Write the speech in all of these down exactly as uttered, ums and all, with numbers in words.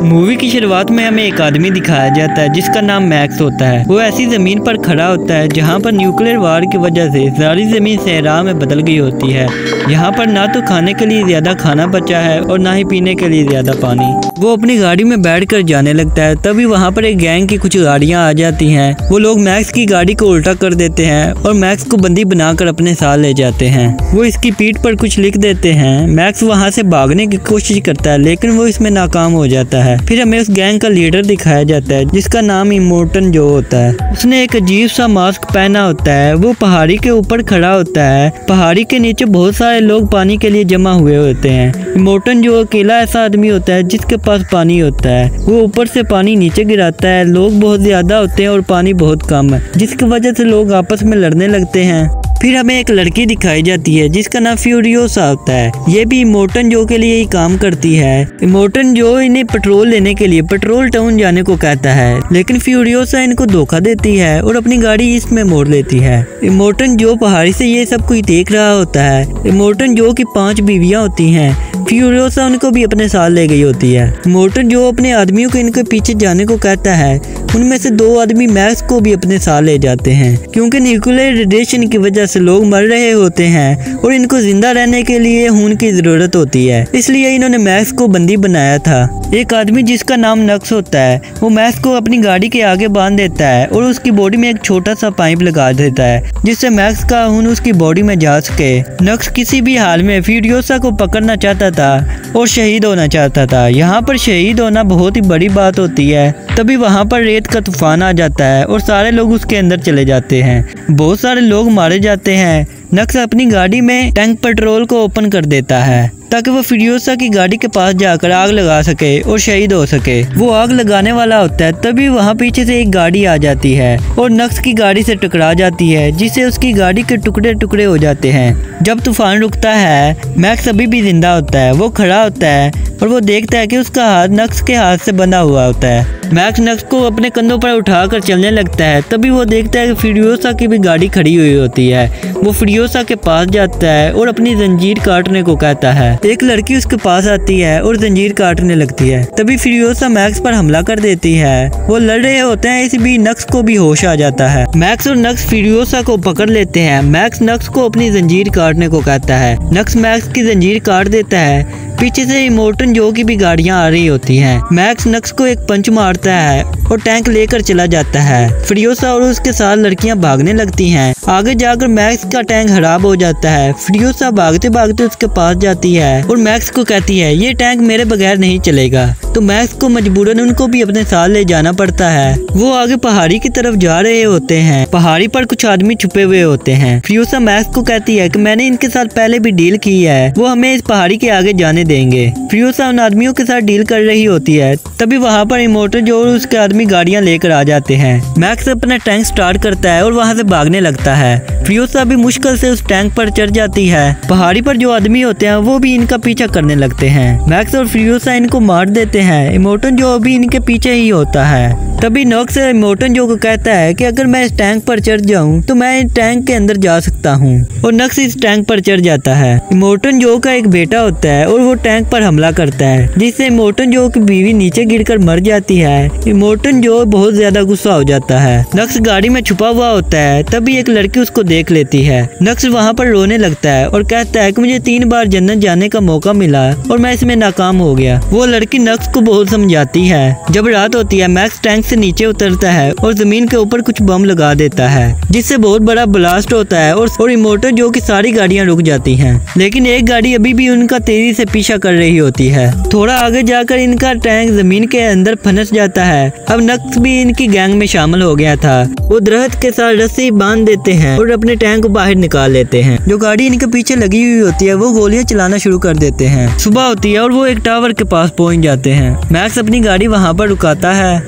Movie की शुरुआत में हमें एक आदमी दिखाया जाता है जिसका नाम मैक्स होता है। वो ऐसी जमीन पर खड़ा होता है जहाँ पर न्यूक्लियर वार की वजह से सारी जमीन सहरा में बदल गई होती है। यहाँ पर ना तो खाने के लिए ज्यादा खाना बचा है और ना ही पीने के लिए ज्यादा पानी। वो अपनी गाड़ी में बैठकर जाने लगता है, तभी वहाँ पर एक गैंग की कुछ गाड़ियाँ आ जाती हैं। वो लोग मैक्स की गाड़ी को उल्टा कर देते हैं और मैक्स को बंदी बनाकर अपने साथ ले जाते हैं। वो इसकी पीठ पर कुछ लिख देते हैं। मैक्स वहाँ से भागने की कोशिश करता है लेकिन वो इसमें नाकाम हो जाता है। फिर हमें उस गैंग का लीडर दिखाया जाता है जिसका नाम इमोर्टन जो होता है। उसने एक अजीब सा मास्क पहना होता है। वो पहाड़ी के ऊपर खड़ा होता है। पहाड़ी के नीचे बहुत सारे लोग पानी के लिए जमा हुए होते हैं। इमोर्टन जो अकेला ऐसा आदमी होता है जिसके पास पानी होता है। वो ऊपर से पानी नीचे गिराता है। लोग बहुत ज्यादा होते हैं और पानी बहुत कम है, जिसकी वजह से लोग आपस में लड़ने लगते हैं। फिर हमें एक लड़की दिखाई जाती है जिसका नाम फ्यूरियोसा होता है। ये भी इमोर्टन जो के लिए ही काम करती है। इमोर्टन जो इन्हें पेट्रोल लेने के लिए पेट्रोल टाउन जाने को कहता है, लेकिन फ्यूरियोसा इनको धोखा देती है और अपनी गाड़ी इसमें मोड़ लेती है। इमोर्टन जो पहाड़ी से ये सब कुछ देख रहा होता है। इमोर्टन जो की पांच बीवियां होती हैं। फ्यूरियोसा उनको भी अपने साथ ले गई होती है। इमोर्टन जो अपने आदमियों को इनके पीछे जाने को कहता है। उनमें से दो आदमी मैक्स को भी अपने साथ ले जाते हैं क्योंकि न्यूक्लियर रेडिएशन की वजह से लोग मर रहे होते हैं और इनको जिंदा रहने के लिए खून की जरूरत होती है, इसलिए इन्होंने मैक्स को बंदी बनाया था। एक आदमी जिसका नाम नक्स होता है वो मैक्स को अपनी गाड़ी के आगे बांध देता है और उसकी बॉडी में एक छोटा सा पाइप लगा देता है जिससे मैक्स का खून उसकी बॉडी में जा सके। नक्स किसी भी हाल में फ्यूरियोसा को पकड़ना चाहता था और शहीद होना चाहता था। यहाँ पर शहीद होना बहुत ही बड़ी बात होती है। तभी वहाँ पर रेत का तूफान आ जाता है और सारे लोग उसके अंदर चले जाते हैं। बहुत सारे लोग मारे जाते हैं। नक्स अपनी गाड़ी में टैंक पेट्रोल को ओपन कर देता है ताकि वो फ्यूरियोसा की गाड़ी के पास जाकर आग लगा सके और शहीद हो सके। वो आग लगाने वाला होता है, तभी वहाँ पीछे से एक गाड़ी आ जाती है और नक्स की गाड़ी से टकरा जाती है जिससे उसकी गाड़ी के टुकड़े टुकड़े हो जाते हैं। जब तूफान रुकता है मैक्स अभी भी जिंदा होता है। वो खड़ा होता है और वो देखता है कि उसका हाथ नक्स के हाथ से बंधा हुआ होता है। मैक्स नक्स को अपने कंधों पर उठाकर चलने लगता है। तभी वो देखता है कि फ्यूरियोसा की भी गाड़ी खड़ी हुई होती है। वो फ्यूरियोसा के पास जाता है और अपनी जंजीर काटने को कहता है। एक लड़की उसके पास आती है और जंजीर काटने लगती है। तभी फ्यूरियोसा मैक्स पर हमला कर देती है। वो लड़ रहे होते हैं, इसी बीच नक्स को भी होश आ जाता है। मैक्स और नक्स फ्यूरियोसा को पकड़ लेते हैं। मैक्स नक्स को अपनी जंजीर काटने को कहता है। नक्स मैक्स की जंजीर काट देता है। पीछे से इमोर्टन जो की भी गाड़ियां आ रही होती हैं। मैक्स नक्स को एक पंच मारता है और टैंक लेकर चला जाता है। फ्यूरियोसा और उसके साथ लड़कियां भागने लगती हैं। आगे जाकर मैक्स का टैंक खराब हो जाता है। फ्यूरियोसा भागते भागते उसके पास जाती है और मैक्स को कहती है ये टैंक मेरे बगैर नहीं चलेगा। तो मैक्स को मजबूरन उनको भी अपने साथ ले जाना पड़ता है। वो आगे पहाड़ी की तरफ जा रहे होते हैं। पहाड़ी पर कुछ आदमी छुपे हुए होते हैं। फ्यूरियोसा मैक्स को कहती है कि मैंने इनके साथ पहले भी डील की है, वो हमें इस पहाड़ी के आगे जाने देंगे। फ्यूरियोसा उन आदमियों के साथ डील कर रही होती है। तभी वहाँ पर इमोर्टन जो और उसके आदमी गाड़ियाँ लेकर आ जाते हैं। मैक्स अपना टैंक स्टार्ट करता है और वहाँ से भागने लगता है। फ्यूरियोसा भी मुश्किल से उस टैंक पर चढ़ जाती है। पहाड़ी पर जो आदमी होते हैं वो भी इनका पीछा करने लगते हैं। मैक्स और फ्यूरियोसा इनको मार देते हैं। इमोर्टन जो भी इनके पीछे ही होता है। तभी नक्स इमोर्टन जो को कहता है कि अगर मैं इस टैंक पर चढ़ जाऊं तो मैं इस टैंक के अंदर जा सकता हूं, और नक्स इस टैंक पर चढ़ जाता है। इमोर्टन जो का एक बेटा होता है और वो टैंक पर हमला करता है जिससे इमोर्टन जो की बीवी नीचे गिरकर मर जाती है। इमोर्टन जो बहुत ज्यादा गुस्सा हो जाता है। नक्स गाड़ी में छुपा हुआ होता है। तभी एक लड़की उसको देख लेती है। नक्स वहाँ पर रोने लगता है और कहता है कि मुझे तीन बार जन्नत जाने का मौका मिला और मैं इसमें नाकाम हो गया। वो लड़की नक्स को बहुत समझाती है। जब रात होती है मैक्स टैंक से नीचे उतरता है और जमीन के ऊपर कुछ बम लगा देता है जिससे बहुत बड़ा ब्लास्ट होता है और, और इमोर्टन जो की सारी गाड़ियां रुक जाती हैं। लेकिन एक गाड़ी अभी भी उनका तेजी से पीछा कर रही होती है। थोड़ा आगे जाकर इनका टैंक जमीन के अंदर फंस जाता है। अब नक्स भी इनकी गैंग में शामिल हो गया था। वो दरख्त के साथ रस्सी बांध देते हैं और अपने टैंक को बाहर निकाल लेते हैं। जो गाड़ी इनके पीछे लगी हुई होती है वो गोलियां चलाना शुरू कर देते हैं। सुबह होती है और वो एक टावर के पास पहुंच जाते हैं। मैक्स अपनी गाड़ी वहाँ पर रुकाता है। फ्यूरियोसा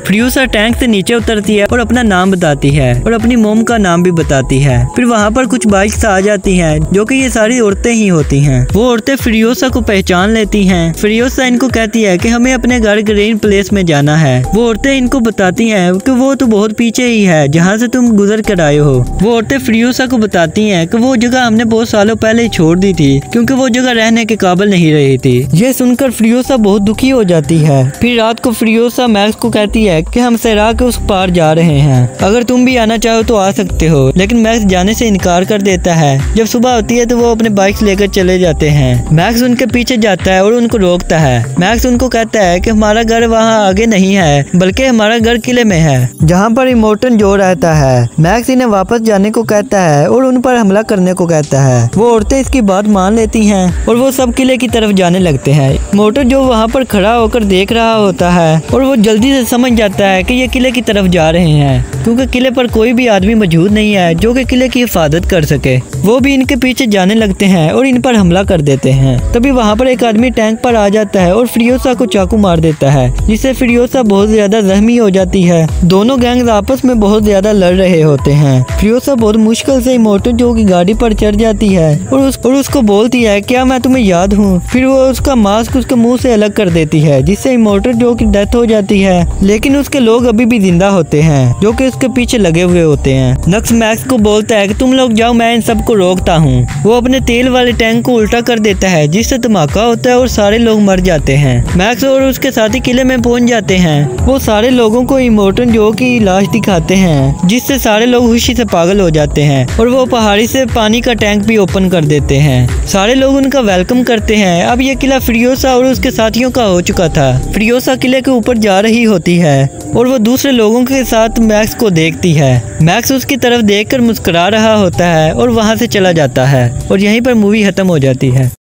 टैंक से नीचे उतरती है और अपना नाम बताती है और अपनी मोम का नाम भी बताती है। फिर वहाँ पर कुछ बाइक्स आ जाती हैं जो कि ये सारी औरतें ही होती हैं। वो औरतें फ्रियोसा को पहचान लेती हैं। फ्रियोसा इनको कहती है कि हमें अपने घर ग्रीन प्लेस में जाना है। वो औरतें इनको बताती हैं कि वो तो बहुत पीछे ही है जहाँ से तुम गुजर कर आए हो। वो औरतें फ्रियोसा को बताती हैं कि वो जगह हमने बहुत सालों पहले ही छोड़ दी थी क्योंकि वो जगह रहने के काबिल नहीं रही थी। ये सुनकर फ्रियोसा बहुत दुखी हो जाती है। फिर रात को फ्रियोसा मैक्स को कहती है कि हम सहरा के उस पार जा रहे हैं, अगर तुम भी आना चाहो तो आ सकते हो। लेकिन मैक्स जाने से इनकार कर देता है। जब सुबह होती है तो वो अपने बाइक लेकर चले जाते हैं। मैक्स उनके पीछे जाता है और उनको रोकता है। मैक्स उनको कहता है कि हमारा घर वहाँ आगे नहीं है बल्कि हमारा घर किले में है जहाँ पर इमोर्टन जो रहता है। मैक्स इन्हें वापस जाने को कहता है और उन पर हमला करने को कहता है। वो औरतें इसकी बात मान लेती हैं और वो सब किले की तरफ जाने लगते हैं। इमोर्टन जो वहाँ पर खड़ा होकर देख रहा होता है और वो जल्दी से समझ जाता है कि ये किले की तरफ जा रहे हैं क्योंकि किले पर कोई भी आदमी मौजूद नहीं है जो कि किले की हिफाजत कर सके। वो भी इनके पीछे जाने लगते हैं और इन पर हमला कर देते हैं। तभी वहाँ पर एक आदमी टैंक पर आ जाता है और फ्रियोसा को चाकू मार देता है जिससे फ्रियोसा बहुत ज्यादा जख्मी हो जाती है। दोनों गैंग्स आपस में बहुत ज्यादा लड़ रहे होते हैं। फ्रियोसा बहुत मुश्किल से इमोर्टन जो की गाड़ी पर चढ़ जाती है और, उस, और उसको बोलती है क्या मैं तुम्हें याद हूँ। फिर वो उसका मास्क उसके मुंह से अलग कर देती है जिससे इमोर्टन जो की डेथ हो जाती है। लेकिन उसके लोग अभी भी जिंदा होते हैं जो कि उसके पीछे लगे हुए होते हैं। नक्स मैक्स को बोलता है कि तुम लोग जाओ, मैं इन सबको रोकता हूँ। वो अपने तेल वाले टैंक को उल्टा कर देता है जिससे धमाका होता है और सारे लोग मर जाते हैं। मैक्स और उसके साथी किले में पहुंच जाते हैं। वो सारे लोगों को इमोर्टन जो की लाश दिखाते हैं जिससे सारे लोग खुशी से पागल हो जाते हैं और वो पहाड़ी से पानी का टैंक भी ओपन कर देते हैं। सारे लोग उनका वेलकम करते हैं। अब ये किला फ्रियोसा और उसके साथियों का हो चुका था। फ्रियोसा किले के ऊपर जा रही होती है और वो दूसरे लोगों के साथ मैक्स को देखती है। मैक्स उसकी तरफ देखकर मुस्कुरा रहा होता है और वहां से चला जाता है और यहीं पर मूवी खत्म हो जाती है।